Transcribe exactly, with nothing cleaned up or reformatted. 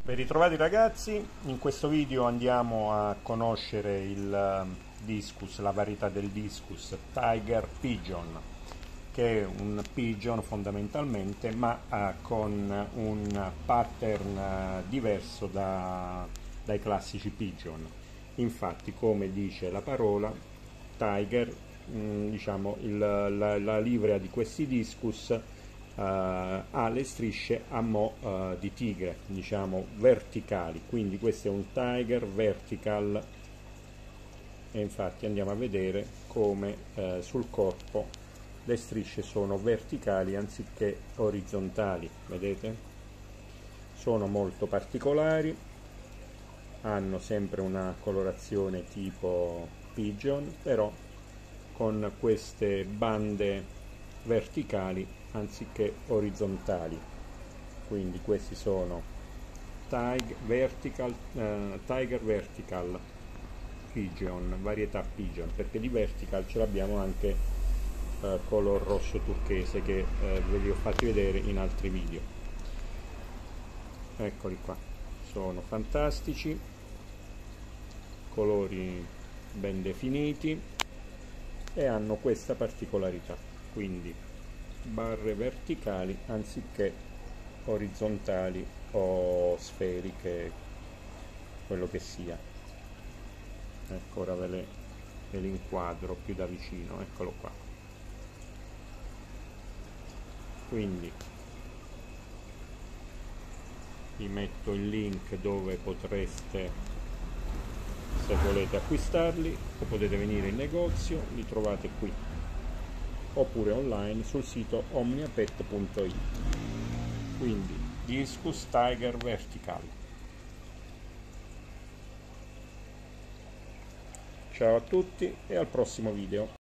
Ben ritrovati ragazzi, in questo video andiamo a conoscere il discus, la varietà del discus Tiger Pigeon, che è un pigeon fondamentalmente, ma uh, con un pattern uh, diverso da, dai classici pigeon. Infatti, come dice la parola, Tiger, mh, diciamo il, la, la livrea di questi discus Uh, ha le strisce a mo' uh, di tigre, diciamo verticali, quindi questo è un Tiger vertical e infatti andiamo a vedere come uh, sul corpo le strisce sono verticali anziché orizzontali, vedete? Sono molto particolari, hanno sempre una colorazione tipo pigeon, però con queste bande verticali anziché orizzontali. Quindi questi sono Tiger Vertical, uh, Tiger Vertical Pigeon, varietà Pigeon, perché di Vertical ce l'abbiamo anche uh, color rosso turchese che uh, ve li ho fatti vedere in altri video. Eccoli qua, sono fantastici, colori ben definiti e hanno questa particolarità, quindi barre verticali anziché orizzontali o sferiche, quello che sia. Ecco, ora ve le, ve le inquadro più da vicino, eccolo qua. Quindi vi metto il link dove potreste, se volete acquistarli, o potete venire in negozio, li trovate qui oppure online sul sito omniapet punto it. Quindi discus Tiger Vertical. Ciao a tutti e al prossimo video.